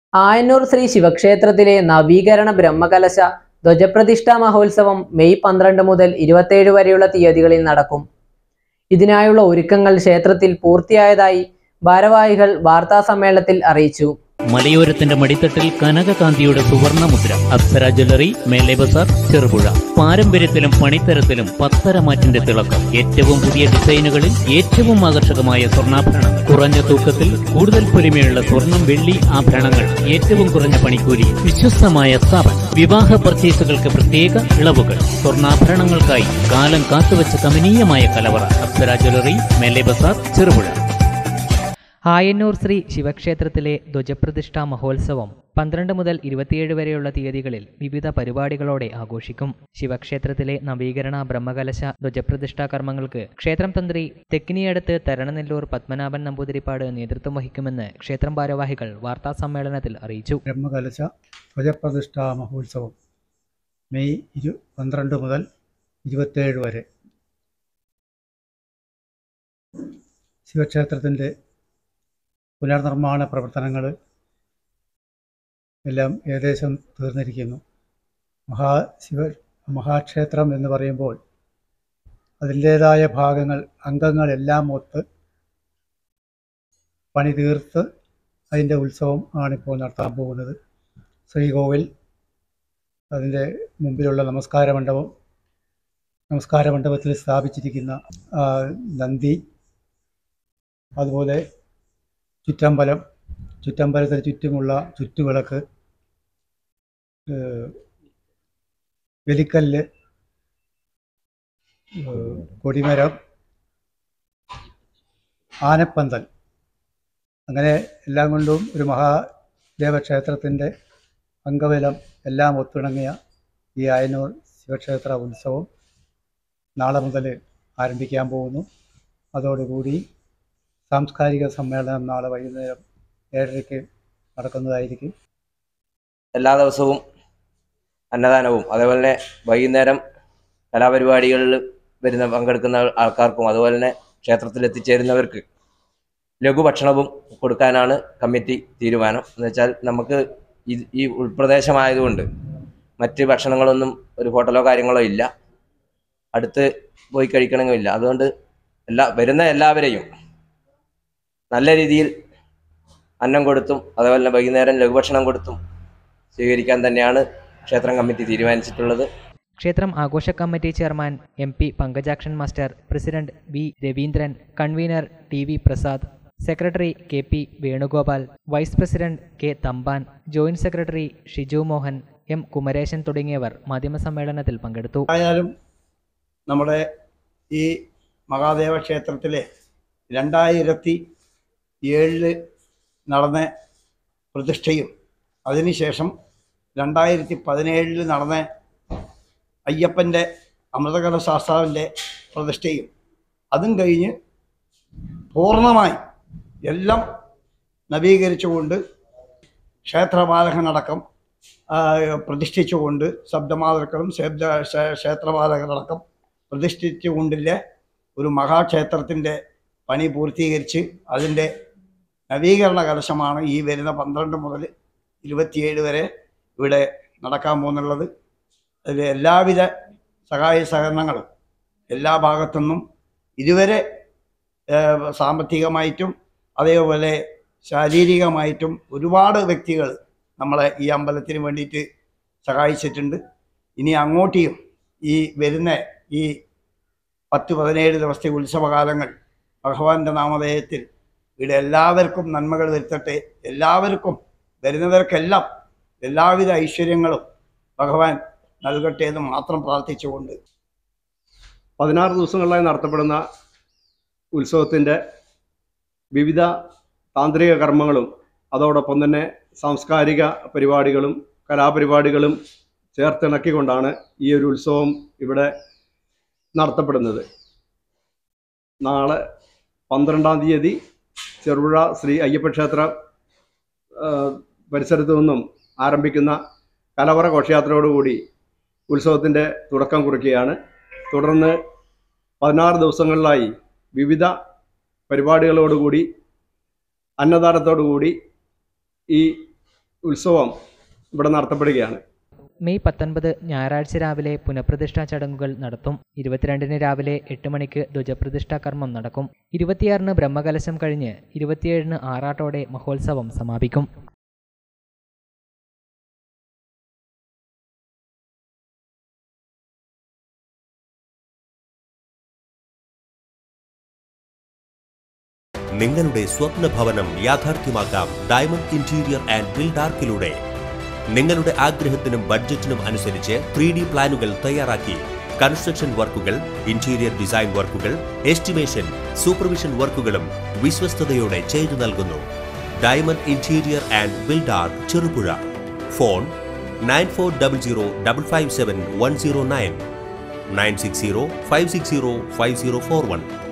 ആയന്നൂർ ശ്രീ ശിവക്ഷേത്രത്തിലെ നവീകരണ ബ്രഹ്മകലശ ധ്വജപ്രതിഷ്ഠാ മഹോത്സവം മെയ് 12 മുതൽ 27 വരെയുള്ള തീയതികളിൽ നടക്കും. ഇതിനായുള്ള ഒരുക്കങ്ങൾ ക്ഷേത്രത്തിൽ പൂർത്തിയായതായി ഭാരവാഹികൾ വാർത്താസമ്മേളനത്തിൽ അറിയിച്ചു. മലയോരത്തിന്റെ മടിത്തട്ടിൽ കനകകാന്തിയുടെ സുവർണ മുദ്ര. അപ്സര ജ്വല്ലറി, മേലെ ബസാർ, ചെറുപുഴ. പാരമ്പര്യത്തിലും പണിത്തരത്തിലും പത്തരമാറ്റിന്റെ തിളക്കം. ഏറ്റവും പുതിയ ഡിസൈനുകളിൽ ഏറ്റവും ആകർഷകമായ സ്വർണ്ണാഭരണങ്ങൾ. കുറഞ്ഞ തൂക്കത്തിൽ കൂടുതൽ പൊലിമയുള്ള സ്വർണം, വെള്ളി ആഭരണങ്ങൾ. ഏറ്റവും കുറഞ്ഞ പണിക്കൂലി. വിശ്വസ്തമായ സ്ഥാപനം. വിവാഹ പർച്ചേസുകൾക്ക് പ്രത്യേക ഇളവുകൾ. സ്വർണ്ണാഭരണങ്ങൾക്കായി കാലം കാത്തുവച്ച കമനീയമായ കലവറ. അപ്സര ജ്വല്ലറി, മേലെ ബസാർ, ചെറുപുഴ. ആയന്നൂർ ശ്രീ ശിവക്ഷേത്രത്തിലെ ധ്വജപ്രതിഷ്ഠാ മഹോത്സവം 12 മുതൽ 27 വരെയുള്ള തീയതികളിൽ വിവിധ പരിപാടികളോടെ ആഘോഷിക്കും. ശിവക്ഷേത്രത്തിലെ നവീകരണ ബ്രഹ്മകലശ ധ്വജപ്രതിഷ്ഠാ കർമ്മങ്ങൾക്ക് ക്ഷേത്രം തന്ത്രി തെക്കിനിയടത്ത് തരണനെല്ലൂർ പത്മനാഭൻ നമ്പൂതിരിപ്പാട് നേതൃത്വം വഹിക്കുമെന്ന് ക്ഷേത്രം ഭാരവാഹികൾ വാർത്താസമ്മേളനത്തിൽ അറിയിച്ചു. ബ്രഹ്മകലശ ധ്വജപ്രതിഷ്ഠാ മഹോത്സവം മെയ് 12 മുതൽ 27 വരെ ശിവക്ഷേത്രത്തിൻ്റെ പുനർനിർമ്മാണ പ്രവർത്തനങ്ങൾ എല്ലാം ഏകദേശം തീർന്നിരിക്കുന്നു. മഹാക്ഷേത്രം എന്ന് പറയുമ്പോൾ അതിൻ്റേതായ ഭാഗങ്ങൾ അംഗങ്ങളെല്ലാം ഒത്ത് പണി തീർത്ത് അതിൻ്റെ ഉത്സവം ആണിപ്പോൾ നടത്താൻ പോകുന്നത്. ശ്രീകോവിൽ, അതിൻ്റെ മുമ്പിലുള്ള നമസ്കാര മണ്ഡപത്തിൽ സ്ഥാപിച്ചിരിക്കുന്ന നന്ദി, അതുപോലെ ചുറ്റമ്പലത്തിന് ചുറ്റുമുള്ള ചുറ്റുവിളക്ക്, വെലിക്കല്ല്, കൊടിമരം, ആനപ്പന്തൽ, അങ്ങനെ എല്ലാം കൊണ്ടും ഒരു മഹാദേവക്ഷേത്രത്തിൻ്റെ അംഗബലം എല്ലാം ഒത്തിണങ്ങിയ ഈ ആയന്നൂർ ശിവക്ഷേത്ര ഉത്സവം നാളെ മുതൽ ആരംഭിക്കാൻ പോകുന്നു. അതോടുകൂടി സാംസ്കാരിക സമ്മേളനം നാളെ വൈകുന്നേരം 7:30 നടക്കുന്നതായിരിക്കും. എല്ലാ ദിവസവും അന്നദാനവും അതേപോലെ തന്നെ വൈകുന്നേരം കലാപരിപാടികളിൽ പങ്കെടുക്കുന്ന ആൾക്കാർക്കും അതുപോലെ തന്നെ ക്ഷേത്രത്തിൽ എത്തിച്ചേരുന്നവർക്ക് ലഘുഭക്ഷണവും കൊടുക്കാനാണ് കമ്മിറ്റി തീരുമാനം. എന്നുവെച്ചാൽ നമുക്ക് ഈ ഉൾപ്രദേശമായതുകൊണ്ട് മറ്റ് ഭക്ഷണങ്ങളൊന്നും ഒരു ഹോട്ടലോ കാര്യങ്ങളോ ഇല്ല, അടുത്ത് പോയി കഴിക്കണമെന്നില്ല. അതുകൊണ്ട് വരുന്ന എല്ലാവരെയും നല്ല രീതിയിൽ അന്നം കൊടുത്തും അതുപോലെ തന്നെ വൈകുന്നേരം ലഘുഭക്ഷണം കൊടുത്തും സ്വീകരിക്കാൻ തന്നെയാണ് ക്ഷേത്രം കമ്മിറ്റി തീരുമാനിച്ചിട്ടുള്ളത്. ക്ഷേത്രം ആഘോഷ committee chairman MP Pankajakshan master, president V Raveendran, convener TV Prasad, secretary KP Venugopal, vice president K Thampan, joint secretary Shiju Mohan, M Kumaresan തുടങ്ങിയവർ മാധ്യമസമ്മേളനത്തിൽ പങ്കെടുത്തു. ആയാലും നമ്മുടെ ഈ മഹാദേവ ക്ഷേത്രത്തിലെ 2007 നടന്ന പ്രതിഷ്ഠയും അതിനുശേഷം 2017 നടന്ന അയ്യപ്പൻ്റെ അമൃതകലശാസ്താവിൻ്റെ പ്രതിഷ്ഠയും അതും കഴിഞ്ഞ് പൂർണ്ണമായി എല്ലാം നവീകരിച്ചുകൊണ്ട് ക്ഷേത്രപാലകനടക്കം പ്രതിഷ്ഠിച്ചുകൊണ്ട് ശബ്ദമാതൃക്കളും ക്ഷേത്രപാലകനടക്കം പ്രതിഷ്ഠിച്ചുകൊണ്ടില്ല ഒരു മഹാക്ഷേത്രത്തിൻ്റെ പണി പൂർത്തീകരിച്ച് അതിൻ്റെ നവീകരണ കലശമാണ് ഈ വരുന്ന 12 മുതൽ 27 വരെ ഇവിടെ നടക്കാൻ പോകുന്നുള്ളത്. അതിൽ എല്ലാവിധ സഹായ സഹകരണങ്ങളും എല്ലാ ഭാഗത്തുനിന്നും ഇതുവരെ സാമ്പത്തികമായിട്ടും അതേപോലെ ശാരീരികമായിട്ടും ഒരുപാട് വ്യക്തികൾ നമ്മളെ ഈ അമ്പലത്തിന് വേണ്ടിയിട്ട് സഹായിച്ചിട്ടുണ്ട്. ഇനി അങ്ങോട്ടിയും ഈ വരുന്ന ഈ 10-17 ദിവസത്തെ ഉത്സവകാലങ്ങൾ ഭഗവാന്റെ നാമധേയത്തിൽ ഇവിടെ എല്ലാവർക്കും നന്മകൾ വരുത്തട്ടെ. എല്ലാവർക്കും വരുന്നവർക്കെല്ലാം എല്ലാവിധ ഐശ്വര്യങ്ങളും ഭഗവാൻ നൽകട്ടെ എന്ന് മാത്രം പ്രാർത്ഥിച്ചുകൊണ്ട് 16 ദിവസങ്ങളിലായി നടത്തപ്പെടുന്ന ഉത്സവത്തിൻ്റെ വിവിധ താന്ത്രിക കർമ്മങ്ങളും അതോടൊപ്പം തന്നെ സാംസ്കാരിക പരിപാടികളും കലാപരിപാടികളും ചേർത്തിണക്കിക്കൊണ്ടാണ് ഈ ഒരു ഉത്സവം ഇവിടെ നടത്തപ്പെടുന്നത്. നാളെ 12-ാം തീയതി ചെറുപുഴ ശ്രീ അയ്യപ്പക്ഷേത്ര പരിസരത്തു നിന്നും ആരംഭിക്കുന്ന കലവറ ഘോഷയാത്രയോടുകൂടി ഉത്സവത്തിൻ്റെ തുടക്കം കുറിക്കുകയാണ്. തുടർന്ന് 16 ദിവസങ്ങളിലായി വിവിധ പരിപാടികളോടുകൂടി അന്നദാനത്തോടുകൂടി ഈ ഉത്സവം ഇവിടെ നടത്തപ്പെടുകയാണ്. മെയ് 19 ഞായറാഴ്ച രാവിലെ പുനഃപ്രതിഷ്ഠാ ചടങ്ങുകൾ നടത്തും. 22 രാവിലെ 8 മണിക്ക് ധ്വജപ്രതിഷ്ഠാ കർമ്മം നടക്കും. 26 ബ്രഹ്മകലശം കഴിഞ്ഞ് 27 ആറാട്ടോടെ മഹോത്സവം സമാപിക്കും. നിങ്ങളുടെ സ്വപ്ന ഭവനം യാഥാർത്ഥ്യമാക്കാം ഡയമണ്ട് ഇന്റീരിയർ ആൻഡ് ബിൽഡാർക്കിലൂടെ. നിങ്ങളുടെ ആഗ്രഹത്തിനും ബഡ്ജറ്റിനും അനുസരിച്ച് 3D പ്ലാനുകൾ തയ്യാറാക്കി കൺസ്ട്രക്ഷൻ വർക്കുകൾ, ഇന്റീരിയർ ഡിസൈൻ വർക്കുകൾ, എസ്റ്റിമേഷൻ, സൂപ്പർവിഷൻ വർക്കുകളും വിശ്വസ്തയോടെ ചെയ്തു നൽകുന്നു. Diamond interior and buildark, Cherupuzha. Phone 9400557109 960 560 5041.